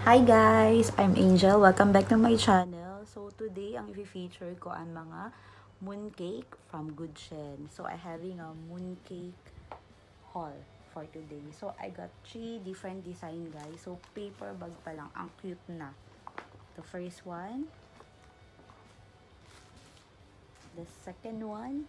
Hi guys! I'm Angel. Welcome back to my channel. So today, ang i-feature ko ang mga mooncake from Goodchen. So I having a mooncake haul for today. So I got 3 different design guys. So paper bag pa lang. Ang cute na. The first one. The second one.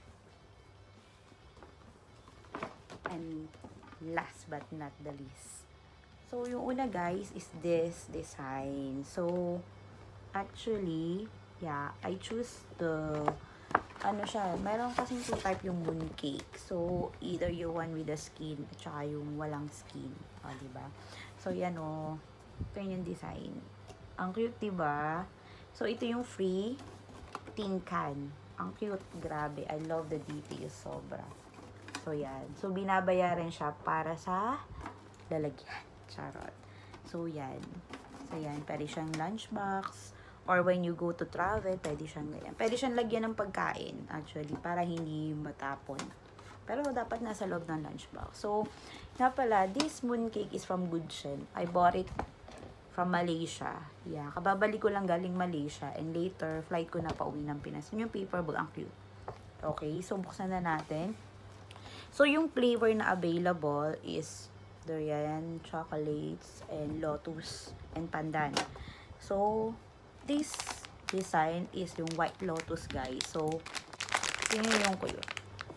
And last but not the least. So, yung una guys is this design. So, actually, yeah, I choose the, ano siya, meron kasing 2 type yung mooncake. So, either you want with the skin, at saka yung walang skin. O, diba? So, yan o. Ito yung design. Ang cute, diba? So, ito yung free tin can. Ang cute, grabe. I love the details, sobra. So, yan. So, binabayaran siya para sa lalagyan. Charot. So, yan. So, yan. Pwede siyang lunchbox. Or when you go to travel, pwede siyang ganyan. Pwede siyang lagyan ng pagkain, actually, para hindi matapon. Pero dapat nasa loob ng lunchbox. So, nga pala, this mooncake is from Goodchen. I bought it from Malaysia. Yeah. Kababalik ko lang galing Malaysia. And later, flight ko na pauwi ng Pinas. Yung paper bag, ang cute. Okay. So, buksan na natin. So, yung flavor na available is durian, chocolates, and lotus, and pandan. So, this design is yung white lotus, guys. So, tingnan ko yun.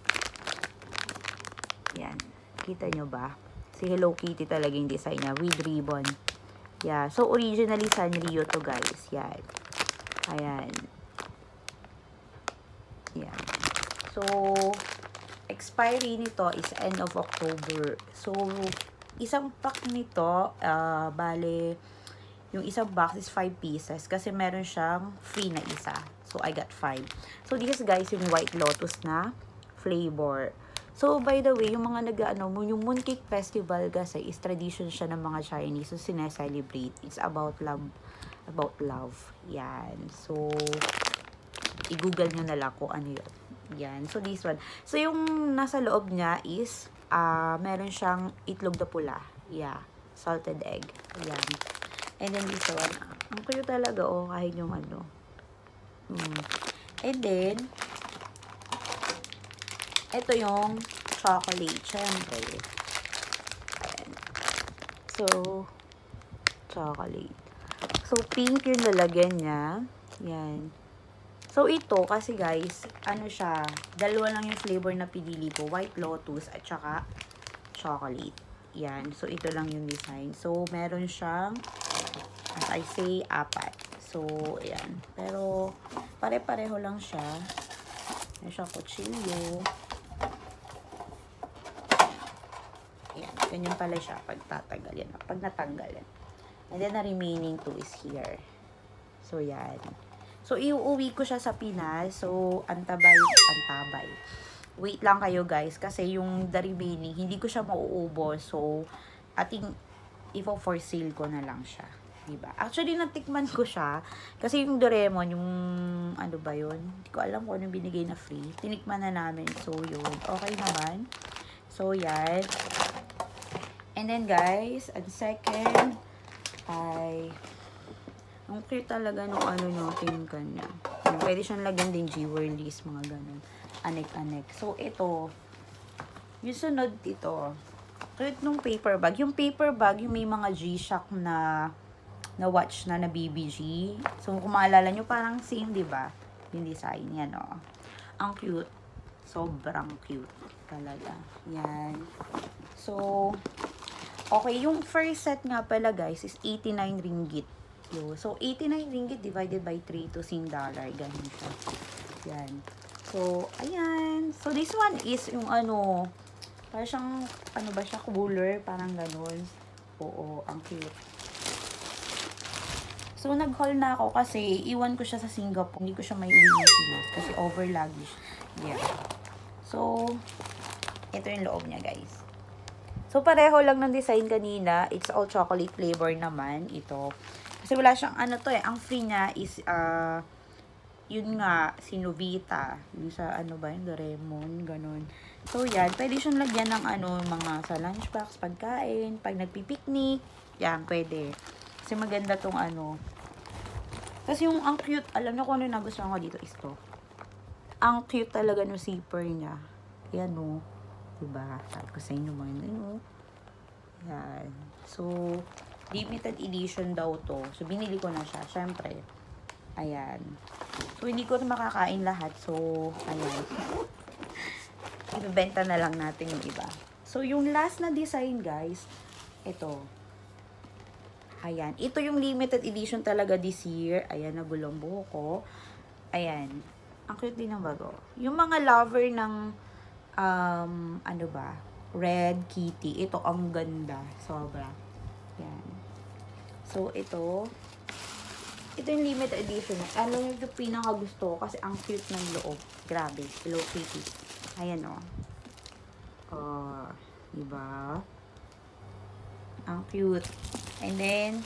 Yan. Kita nyo ba? Si Hello Kitty talaga yung design niya, with ribbon. Yeah. So, originally, Sanrio to, guys. Yan. Ayan. Yan. So, expiry nito is end of October. So, isang pack nito, bale, yung isang box is 5 pieces kasi meron siyang free na isa. So, I got 5. So, this is guys yung white lotus na flavor. So, by the way, yung mga yung Mooncake Festival kasi is tradition siya ng mga Chinese. So, sineselebrate. It's about love. About love. Yan. So, i-google nyo na lang kung ano yun. Yan. So, this one. So, yung nasa loob niya is meron siyang itlog na pula. Yeah. Salted egg. Yan. And then this one. Ang cute talaga, oh. Kahit yung ano. And then, ito yung chocolate. Siyempre. Ayan. So, chocolate. So, pink yung lalagyan niya. Yan. So, ito, kasi guys, ano siya, dalawa lang yung flavor na pinili ko. White lotus at saka chocolate. Yan. So, ito lang yung design. So, meron siyang, as I say, 4. So, ayan. Pero, pare-pareho lang siya. Meron siyang kutsilyo. Ayan. Ganyan pala siya pag tatagal. Yan. Pag natanggal yan. And then, the remaining 2 is here. So, yan. So, iuuwi ko siya sa Pinas. So, antabay. Wait lang kayo guys. Kasi yung the remaining, hindi ko siya mauubos. So, ating for sale ko na lang siya. Diba? Actually, natikman ko siya. Kasi yung Doraemon, yung ano ba yun? Hindi ko alam kung anong binigay na free. Tinikman na namin. So, yun. Okay naman. So, yan. And then guys, ang second ay ang cute talaga nung ano nyo, tingkan niya. Pwede siyang lagyan din jewelries, mga ganun. Anek-anek. So, ito. Yung sunod dito. Cute nung paper bag. Yung paper bag, yung may mga G-Shock na watch na BBG. So, kung maalala nyo, parang same, diba? Yung design. Yan, o. Ang cute. Sobrang cute. Talaga. Yan. So, okay. Yung first set nga pala, guys, is 89 ringgit. So, 89 ringgit divided by 3 to $6. Ganun siya. Yan. So, ayan. So, this one is yung ano, parang siyang, ano ba siya, cooler. Parang ganun. Oo, ang cute. So, nag-haul na ako kasi iwan ko siya sa Singapore. Hindi ko siya may uwi ng Pinas kasi over luggage. Yeah. So, ito yung loob niya, guys. So, pareho lang ng design kanina. It's all chocolate flavor naman. Ito. Kasi wala siyang ano to eh. Ang free niya is, yun nga, si Novita. Yung sa ano ba, yung Doraemon, ganun. So, yan. Pwede siyang lagyan ng ano, mga sa lunchbox, pagkain, pag nagpipiknik. Yan, pwede. Kasi maganda tong ano. Tapos yung ang cute, alam niyo kung ano yung nagustuhan ko dito is to. Ang cute talaga no zipper niya. Ayan o. Diba? Sabi ko sa inyo mga ano. Ayan. So, limited edition daw to. So, binili ko na siya. Syempre. Ayan. So, hindi ko makakain lahat. So, ayan. Ibebenta na lang natin yung iba. So, yung last na design, guys, ito. Ayan. Ito yung limited edition talaga this year. Ayan, nagulong buhok ko. Ayan. Ang cute din ng bago. Yung mga lover ng, ano ba, Red Kitty. Ito, ang ganda. Sobra. Ayan. So, ito yung limited edition. Ano yung pinaka gusto ko? Kasi ang cute ng loob. Grabe. Hello Kitty. Ayan, o. Oh, diba? Ang cute. And then,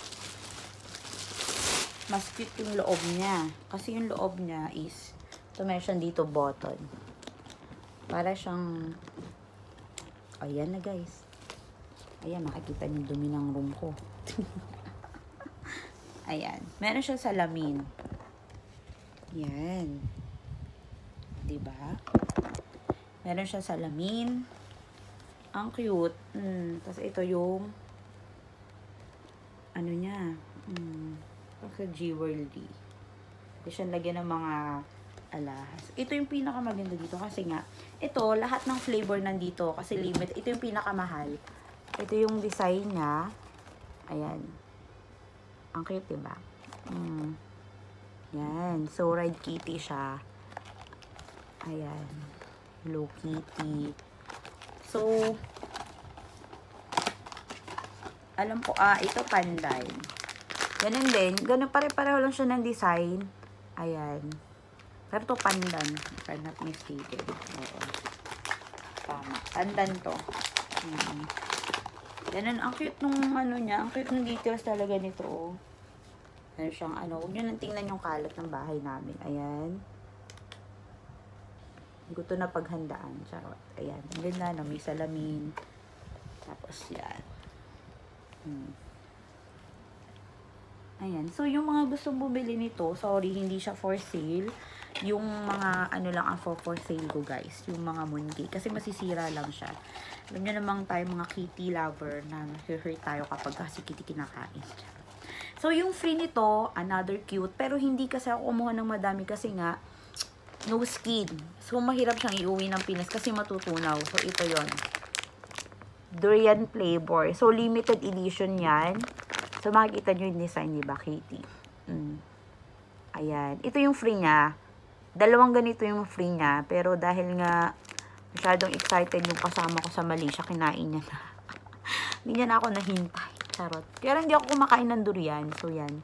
mas cute yung loob niya. Kasi yung loob niya is, ito meron dito button. Para siyang, ayan na guys. Ayan, makikita niyo dumi ng room ko. Ayan. Meron siya salamin. Ayan. Diba? Meron siya salamin. Ang cute. Tapos ito yung ano niya. Sa Jewelry. Ito siya lagyan ng mga alahas. Ito yung pinakamaganda dito kasi nga, ito, lahat ng flavor nandito kasi limit. Ito yung pinakamahal. Ito yung design niya. Ayan. Ang cute, diba? Yan. So, Red Kitty siya. Ayan. Hello Kitty. So, alam ko, ito panday. Ganun din. Ganun pare-pareho lang siya ng design. Ayan. Pero to pandan. If I'm not mistaken. Oo. Tama. Pandan to. Ganun. Ang cute nung ano niya. Ang cute ng details talaga nito. Oh. Ano siyang ano. Huwag nyo nang tingnan yung kalat ng bahay namin. Ayan. Hindi ko ito na paghandaan. Charot. Ayan. Ang ganda na. May salamin. Tapos yan. Ayan. So, yung mga gustong bumili nito, sorry, hindi siya for sale. Yung mga, ano lang ang for sale ko, guys. Yung mga mooncake. Kasi masisira lang siya. Alam nyo namang tayo mga kitty lover na hurt tayo kapag kasi kitty kinakain. So, yung free nito, another cute. Pero hindi kasi ako kumuha ng madami kasi nga, no skin. So, mahirap siyang iuwi ng Pinas kasi matutunaw. So, ito yon Durian flavor. So, limited edition yan. So, makikita nyo yung design, diba, Kitty? Ayan. Ito yung free niya. Dalawang ganito yung free niya. Pero dahil nga masyadong excited yung kasama ko sa Malaysia, kinain niya na. Hindi niya na ako nahintay. Charot. Kaya hindi ako kumakain ng durian. So, yan.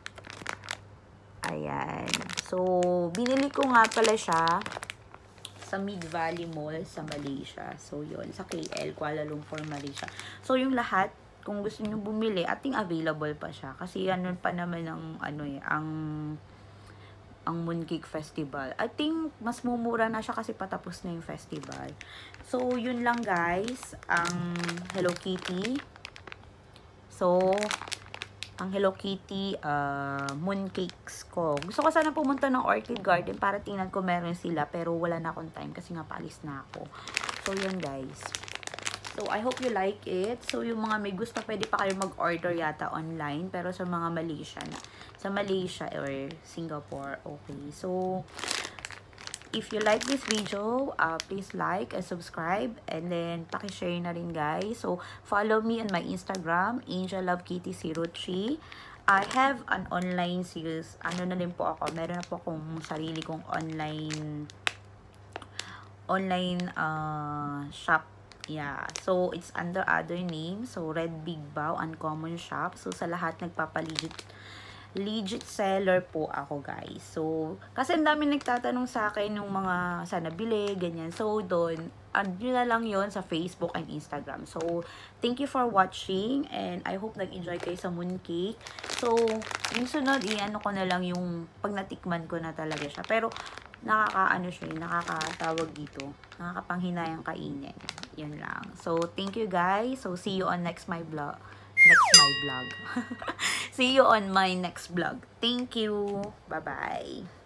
Ayan. So, binili ko nga pala siya sa Mid Valley Mall sa Malaysia. So, yun. Sa KL, Kuala Lumpur, Malaysia. So, yung lahat, kung gusto nyo bumili, ating available pa siya. Kasi ano pa naman ang, ano eh, ang Mooncake Festival. I think, mas mumura na siya kasi patapos na yung festival. So, yun lang guys. Ang Hello Kitty. So, ang Hello Kitty mooncakes ko. Gusto ko sana pumunta ng Orchid Garden para tingnan ko meron sila. Pero wala na akong time kasi nga paalis na ako. So, yun guys. So, I hope you like it. So, yung mga may gusto, pwede pa kayo mag-order yata online. Pero sa mga Malaysian, sa Malaysia or Singapore, okay. So, if you like this video, please like and subscribe. And then, pakishare na rin guys. So, follow me on my Instagram, AngelLoveKitty03. I have an online sales. Ano na din po ako. Meron na po akong sarili kong online shop. Yeah, so it's under other name. So, Red Big Bao, Uncommon Shop. So, sa lahat legit seller po ako, guys. So, kasi ang dami nagtatanong sa akin yung mga sana bili, ganyan. So, doon, add nyo na lang yon sa Facebook and Instagram. So, thank you for watching and I hope nag-enjoy kayo sa mooncake. So, yung sunod, i-ano ko na lang yung pag natikman ko na talaga siya. Pero, nakakaano siya, nakakatawag dito. Nakakapanghinayang kainin. Yan lang. So, thank you guys. So, see you on next my vlog. next my vlog. See you on my next vlog. Thank you. Bye-bye.